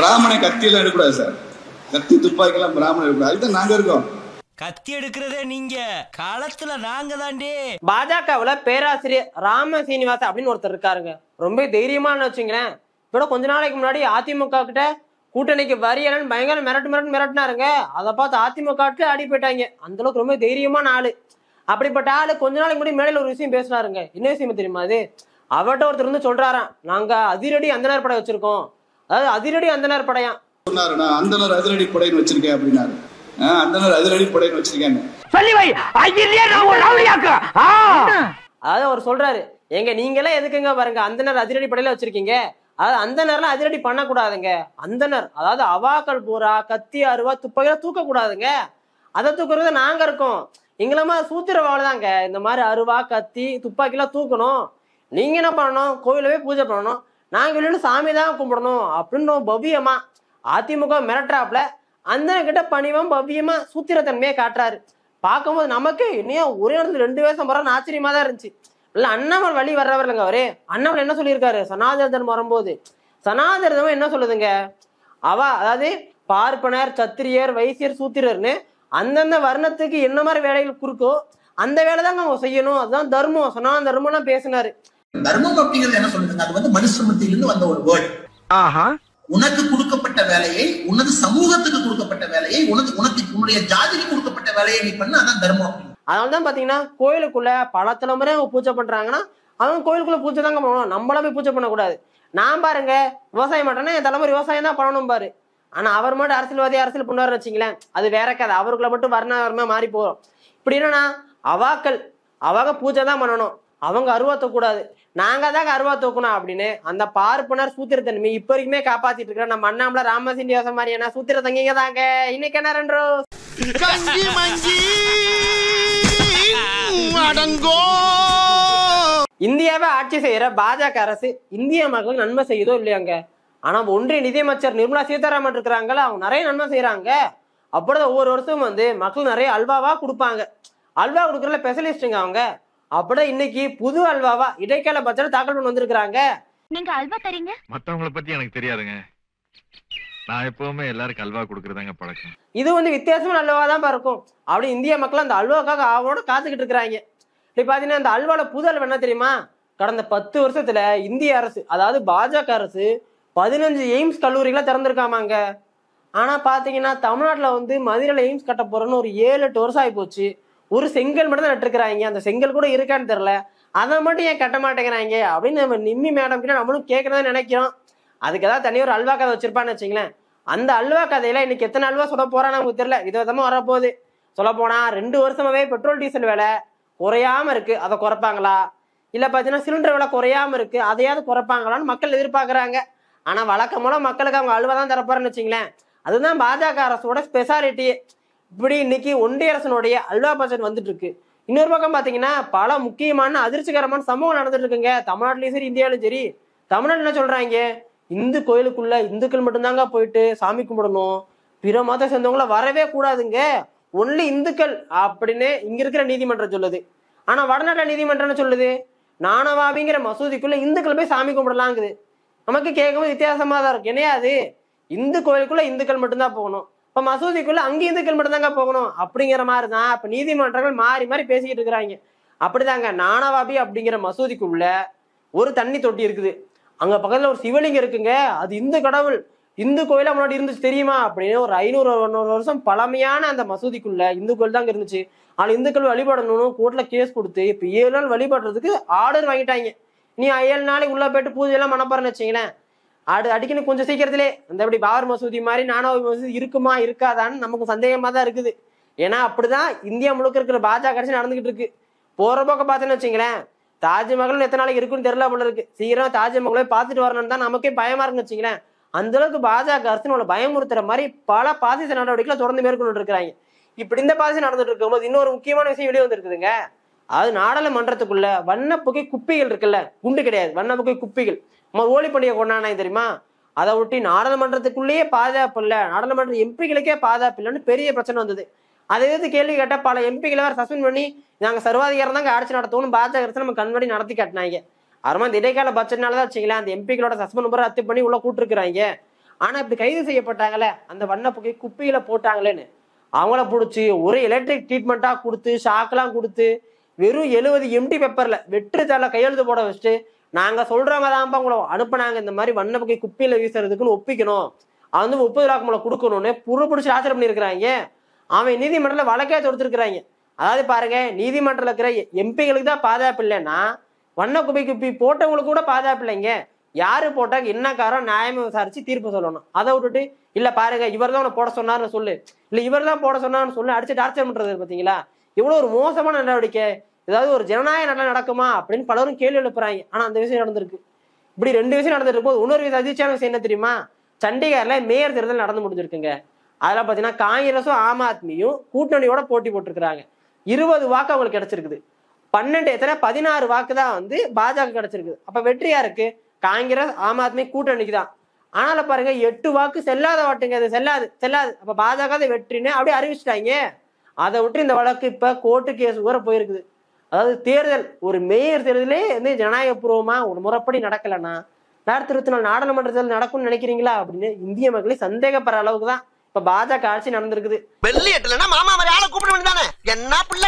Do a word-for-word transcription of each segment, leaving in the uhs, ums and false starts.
பிராமண கத்தியெல்லாம் எடுக்கூடாது சார். கத்தி துப்பாக்கிலாம் பிராமணம் எடுக்கூடாது. அதுதான் நாங்க இருக்கோம். கத்தி எடுக்கிறதே நீங்க, காலத்துல நாங்க தாண்டி. பாஜகவுல பேராசிரியர் ராம சீனிவாசன் அப்படின்னு ஒருத்தர் இருக்காருங்க. ரொம்ப தைரியமானு வச்சுங்களேன். இப்ப கொஞ்ச நாளைக்கு முன்னாடி அதிமுக கிட்ட கூட்டணிக்கு வரியலன்னு பயங்கர மிரட்டு மிரட்டு மிரட்டினாருங்க. அதை பார்த்து அதிமுக அடி போயிட்டாங்க. அந்த அளவுக்கு ரொம்ப தைரியமான ஆளு. அப்படிப்பட்ட ஆளு கொஞ்ச நாளைக்கு முன்னாடி மேடையில ஒரு விஷயம் பேசினாருங்க. என்ன விஷயம் தெரியுமா? அது அவர்கிட்ட ஒருத்தர் வந்து சொல்றாராம், நாங்க அதிரடி அந்தனர் படை வச்சிருக்கோம். அதாவது அதிரடி அந்தனர் படையா சொன்னாரு. நான் அந்தனர் அதிரடி படைன்னு வச்சிருக்கேன் அப்படின்னாரு. அந்தனர் அதிரடி படைன்னு வச்சிருக்கேன். அதாவது அவர் சொல்றாரு, எங்க நீங்க எல்லாம் எதுக்குங்க பாருங்க அந்தனர் அதிரடி படையில வச்சிருக்கீங்க. அதாவது அந்தனர்லாம் அதிரடி பண்ணக்கூடாதுங்க. அந்தனர் அதாவது அவாக்கள் பூரா கத்தி அருவா துப்பாக்கிலாம் தூக்க கூடாதுங்க. அதை தூக்குறது நாங்க இருக்கோம். எங்களமா சூத்திரவாழ்தாங்க இந்த மாதிரி அருவா கத்தி துப்பாக்கிலாம் தூக்கணும். நீங்க என்ன பண்ணணும்? கோயிலவே பூஜை பண்ணணும். நாங்க வெளியில சாமி தான் கும்பிடணும் அப்படின்னு பவ்யமா அதிமுக மிரட்டுறாப்புல அந்த கிட்ட பணிவம் பவ்யமா சூத்திரத்தன்மையை காட்டுறாரு. பார்க்கும்போது நமக்கு இன்னும் ஒரே இடத்துல ரெண்டு வேஷம் போறான்னு ஆச்சரியமா தான் இருந்துச்சு. இல்ல அண்ணாமல் வழி வர்றவர் இல்லைங்க அவரு. அண்ணாமல் என்ன சொல்லியிருக்காரு? சனாதன தர்மம் வரும்போது சனாதன தர்மம் என்ன சொல்லுதுங்க? அவ அதாவது பார்ப்பனர் சத்திரியர் வைசியர் சூத்திரர்னு அந்தந்த வர்ணத்துக்கு என்ன மாதிரி வேலைகள் குறுக்கோ அந்த வேலை தாங்க அவங்க செய்யணும். அதுதான் தர்மம். சனாதன தர்மம் எல்லாம் பேசினாரு. தர்மம் அப்படிங்கிறது என்ன சொல்லுதுங்க? அது வந்து மனுஸ்மிருதியிலிருந்து வந்த ஒரு வேர்ட். உனக்கு கொடுக்கப்பட்ட வேலையை, உனது சமூகத்துக்கு கொடுக்கப்பட்ட வேலையை, உனது உனக்கு உன்னுடைய ஜாதிக்கு கொடுக்கப்பட்ட வேலையை நீ பண்ண, அதான் தர்மம். அதனாலதான் பாத்தீங்கன்னா கோயிலுக்குள்ள பல தலைமுறை அவங்க பூஜை பண்றாங்கன்னா அவங்க கோயிலுக்குள்ள பூஜை தாங்க பண்ணணும். நம்மளா போய் பூஜை பண்ணக்கூடாது. நான் பாருங்க விவசாயம் பண்றேன்னா என் தலைமுறை விவசாயம் தான் பண்ணணும் பாரு. ஆனா அவர் மட்டும் அரசியல்வாதி அரசியல் பண்ணுவாருன்னு வச்சுங்களேன், அது வேற கதை. அவருக்குள்ள மட்டும் வர்ண வர்ணமா மாறி போறோம். இப்படி என்னன்னா அவாக்கள் அவங்க பூஜை தான் பண்ணணும், அவங்க அருவா தூக்கூடாது, நாங்க தாங்க அருவா தூக்கணும் அப்படின்னு அந்த பார்ப்பனர் சூத்திரத்தன்மை இப்ப வரைக்குமே காப்பாத்திட்டு இருக்கிற நம்ம அண்ணாமலை ராமசீனிவாசன் மாதிரி என்ன சூத்திர தங்கிங்க தாங்க. இன்னைக்கு என்ன ரெண்டோ இந்தியாவை ஆட்சி செய்யற பாஜக அரசு இந்திய மக்களுக்கு நன்மை செய்யுதோ இல்லையாங்க. ஆனா ஒன்றிய நிதியமைச்சர் நிர்மலா சீதாராமன் இருக்கிறாங்கல்ல, அவங்க நிறைய நன்மை செய்யறாங்க. அப்படிதான் ஒவ்வொரு வருஷமும் வந்து மக்கள் நிறைய அல்வாவா கொடுப்பாங்க. அல்வா கொடுக்கறதுல ஸ்பெஷலிஸ்டுங்க அவங்க. அப்படியே இன்னைக்கு புது அல்வாவா இடைக்கால பட்ஜெட் தாக்கல் பண்ணி வந்திருக்காங்க. நீங்க அல்வா தரீங்க? மத்தவங்கள பத்தி எனக்கு தெரியாதுங்க. நான் எப்பவுமே எல்லாருக்கும் அல்வா கொடுக்கறதாங்க பழக்கம். இது வந்து வித்தியாசமான அல்வா தான் இருக்கும். அப்படி இந்திய மக்கள் அந்த அல்வாக்காக ஆவோட காத்துக்கிட்டு இருக்கிறாங்க. இப்ப பாத்தீங்கன்னா இந்த அல்வால புது அல்வா என்ன தெரியுமா? கடந்த பத்து வருஷத்துல இந்திய அரசு அதாவது பாஜக அரசு பதினஞ்சு எய்ம்ஸ் கல்லூரிகளை திறந்திருக்காமாங்க. ஆனா பாத்தீங்கன்னா தமிழ்நாட்டுல வந்து மதுரையில எய்ம்ஸ் கட்ட போறோன்னு ஒரு ஏழு எட்டு வருஷம் ஆகி போச்சு. ஒரு செங்கல் மட்டும் தான் நட்டுருக்கிறாங்க. அந்த செங்கல் கூட இருக்கான்னு தெரியல. அதை மட்டும் ஏன் கட்ட மாட்டேங்கிறாங்க அப்படின்னு நம்ம நிம்மி மேடம் கிட்ட நம்மளும் கேட்கறதா நினைக்கிறோம். அதுக்கு ஏதாவது தனி ஒரு அல்வா கதை வச்சிருப்பான்னு வச்சுங்களேன். அந்த அல்வா கதையில இன்னைக்கு எத்தனை அல்வா சொல்ல போறான்னு நமக்கு தெரியல. விதவிதமா வரப்போகுது. சொல்ல போனா ரெண்டு வருஷமாவே பெட்ரோல் டீசல் விலை குறையாம இருக்கு, அதை குறைப்பாங்களா? இல்ல பாத்தீங்கன்னா சிலிண்டர் விலை குறையாம இருக்கு, அதையாவது குறைப்பாங்களான்னு மக்கள் எதிர்பார்க்கறாங்க. ஆனா வழக்கமான மக்களுக்கு அவங்க அல்வா தான் தரப்போறேன்னு வச்சுங்களேன். அதுதான் பாஜக அரசோட ஸ்பெஷாலிட்டி. இப்படி இன்னைக்கு ஒன்றிய அரசனுடைய அல்வா பட்ஜெட் வந்துட்டு இருக்கு. இன்னொரு பக்கம் பாத்தீங்கன்னா பல முக்கியமான அதிர்ச்சிகரமான சம்பவம் நடந்துட்டு இருக்குங்க. தமிழ்நாட்டிலயும் சரி இந்தியாவிலும் சரி. தமிழ்நாடு என்ன சொல்றாங்க? இந்து கோயிலுக்குள்ள இந்துக்கள் மட்டும்தாங்க போயிட்டு சாமி கும்பிடணும், பிற மத சேர்ந்தவங்கள வரவே கூடாதுங்க, ஒன்லி இந்துக்கள் அப்படின்னு இங்க இருக்கிற நீதிமன்றம் சொல்லுது. ஆனா வடநாட்டு நீதிமன்றம் சொல்லுது நானவாபிங்கிற மசூதிக்குள்ள இந்துக்கள் போய் சாமி கும்பிடலாங்குது. நமக்கு கேட்கும்போது வித்தியாசமா தான் இருக்கு. என்னையாது இந்து கோயிலுக்குள்ள இந்துக்கள் மட்டும்தான் போகணும், இப்ப மசூதிக்குள்ள அங்க இந்துக்கள் மட்டும்தாங்க போகணும் அப்படிங்கிற மாதிரிதான் இப்ப நீதிமன்றங்கள் மாறி மாறி பேசிக்கிட்டு இருக்கிறாங்க. அப்படிதாங்க நானவாபி அப்படிங்கிற மசூதிக்குள்ள ஒரு தண்ணி தொட்டி இருக்குது, அங்க பக்கத்துல ஒரு சிவலிங்கம் இருக்குங்க, அது இந்து கடவுள் இந்து கோயிலா முன்னாடி இருந்துச்சு தெரியுமா அப்படின்னு ஒரு ஐநூறு வருஷம் பழமையான அந்த மசூதிக்குள்ள இந்து கோயில் தாங்க இருந்துச்சு. ஆனா இந்துக்கள் வழிபடணும்னு கோர்ட்ல கேஸ் கொடுத்து இப்ப ஏழு நாள் வழிபடுறதுக்கு ஆர்டர் வாங்கிட்டாங்க. நீ ஏழு நாளைக்கு உள்ள போயிட்டு பூஜை எல்லாம் மனப்பாருன்னு வச்சுங்களேன். ஆடு அடிக்கணும் கொஞ்சம் சீக்கிரத்திலே அந்த எப்படி பாபர் மசூதி மாதிரி நானவாபி மசூதி இருக்குமா இருக்காதான்னு நமக்கு சந்தேகமா தான் இருக்குது. ஏன்னா அப்படிதான் இந்தியா முழுக்க இருக்கிற பாஜக அரசு நடந்துகிட்டு இருக்கு. போற போக்க பார்த்தேன்னு வச்சுங்களேன், தாஜ்மஹால் எத்தனை நாளைக்கு இருக்குன்னு தெரியல போல இருக்கு. சீக்கிரம் தாஜ்மஹாலை பார்த்துட்டு வரணும்னு தான் நமக்கே பயமா இருக்குன்னு வச்சுங்களேன். அந்த அளவுக்கு பாஜக அரசு நம்மளை பயமுறுத்துற மாதிரி பல பாசிச நடவடிக்கைகளை தொடர்ந்து மேற்கொண்டு இருக்கிறாங்க. இப்படி இந்த பாசிசம் நடந்துட்டு இருக்கும்போது இன்னொரு முக்கியமான விஷயம் வெளியே வந்துருக்குதுங்க. அது நாடாளுமன்றத்துக்குள்ள வண்ணப்புகை குப்பிகள் இருக்குல்ல, குண்டு கிடையாது, வண்ணப்புகை குப்பிகள். நம்ம ஹோலி பண்டிகை கொண்டாடினாங்க தெரியுமா? அதை ஒட்டி நாடாளுமன்றத்துக்குள்ளேயே பாதுகாப்பு இல்லை, நாடாளுமன்ற எம்பிகளுக்கே பாதுகாப்பு இல்லைன்னு பெரிய பிரச்சனை வந்தது. அதை எதிர்த்து கேள்வி கேட்ட பல எம்பிகளை வேற சஸ்பெண்ட் பண்ணி நாங்க சர்வாதிகாரம் தாங்க ஆட்சி நடத்தணும் பாஜக அரசு நம்ம கண்படி நடத்தி காட்டினாங்க. அருமா இந்த இடைக்கால பட்ஜெட்னாலதான் வச்சுங்களேன் அந்த எம்பிகளோட சஸ்பெண்ட் நம்பர் ரத்து பண்ணி உள்ள கூட்டிருக்கிறாங்க. ஆனா இப்படி கைது செய்யப்பட்டாங்களே அந்த வண்ண புகை குப்பையில போட்டாங்களேன்னு அவங்கள பிடிச்சி ஒரு எலக்ட்ரிக் ட்ரீட்மெண்ட்டா கொடுத்து ஷாக்கெல்லாம் கொடுத்து வெறும் எழுபது எம்டி பேப்பர்ல வெற்று தாள கையெழுத்து போட வச்சுட்டு நாங்க சொல்றவங்க தான்ப்பா உங்களை அனுப்புனாங்க இந்த மாதிரி வண்ண புகை குப்பையில வீசுறதுக்குன்னு ஒப்பிக்கணும், அது வந்து முப்பது லாக்கு மேல கொடுக்கணும்னு புற பிடிச்சி ஆச்சரியம் பண்ணியிருக்கிறாங்க. அவன் நீதிமன்றத்துல வழக்கே தொடுத்திருக்கிறாங்க. அதாவது பாருங்க, நீதிமன்றத்தில் இருக்கிற எம்பிகளுக்கு தான் பாதுகாப்பு இல்லைன்னா வண்ண குப்பை குப்பி போட்டவங்களுக்கு கூட பாதுகாப்பு இல்லைங்க. யாரு போட்டா என்ன காரணம் நியாயமா விசாரிச்சு தீர்ப்பு சொல்லணும். அதை விட்டுட்டு இல்ல பாருங்க இவர் தான் உன்னை போட சொன்னார்னு சொல்லு, இல்ல இவர் தான் போட சொன்னார்னு சொல்லு அடிச்சு டார்ச்சர் பண்றது பாத்தீங்களா? இவ்வளவு ஒரு மோசமான நடவடிக்கை. ஏதாவது ஒரு ஜனநாயக நல்லா நடக்குமா அப்படின்னு பலரும் கேள்வி எழுப்புறாங்க. ஆனா அந்த விஷயம் நடந்திருக்கு. இப்படி ரெண்டு விஷயம் நடந்துட்டு இருக்கும்போது இன்னொரு விஷயம் அதிர்ச்சியான விஷயம் என்ன தெரியுமா? சண்டிகர்ல மேயர் தேர்தல் நடந்து முடிஞ்சிருக்குங்க. அதெல்லாம் பாத்தீங்கன்னா காங்கிரஸும் ஆம் ஆத்மியும் கூட்டணியோட போட்டி போட்டிருக்கிறாங்க. இருபது வாக்கு அவங்களுக்கு கிடைச்சிருக்குது. பன்னெண்டு எத்தனை பதினாறு வாக்கு தான் வந்து பாஜக கிடைச்சிருக்குது. அப்ப வெற்றியா இருக்கு காங்கிரஸ் ஆம் ஆத்மி கூட்டணிக்கு தான். ஆனால பாருங்க எட்டு வாக்கு செல்லாத வாட்டுங்க, அது செல்லாது செல்லாது. அப்ப பாஜக வெற்றின்னு அப்படியே அறிவிச்சிட்டாங்க. அதை விட்டு இந்த வழக்கு இப்ப கோர்ட்டு கேஸ் கூட போயிருக்குது. அதாவது தேர்தல் ஒரு மேயர் தேர்தலே வந்து ஜனநாயக பூர்வமா ஒரு முறைப்படி நடக்கலன்னா ரெண்டாயிரத்தி இருபத்தி நாலு நாடாளுமன்ற தேர்தல் நடக்கும்னு நினைக்கிறீங்களா அப்படின்னு இந்திய மக்களை சந்தேகப்படுற அளவுக்கு தான் இப்ப பாஜக ஆட்சி நடந்திருக்குது. வெள்ளி எட்டலன்னா மாமா மாதிரி ஆளை கூப்பிட வேண்டியதானே. என்ன பிள்ளை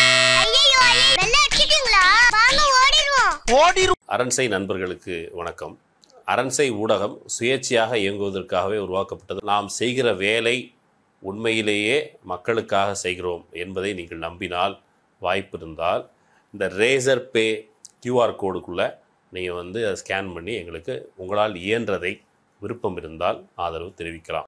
ஓடிரும். அரண்சை நண்பர்களுக்கு வணக்கம். அரண்சை ஊடகம் சுயேட்சையாக இயங்குவதற்காகவே உருவாக்கப்பட்டது. நாம் செய்கிற வேலை உண்மையிலேயே மக்களுக்காக செய்கிறோம் என்பதை நீங்கள் நம்பினால், வாய்ப்பு இருந்தால் இந்த ரேசர் பே கியூஆர் கோடுக்குள்ளே நீங்கள் வந்து அதை ஸ்கேன் பண்ணி எங்களுக்கு உங்களால் இயன்றதை விருப்பம் இருந்தால் ஆதரவு தெரிவிக்கலாம்.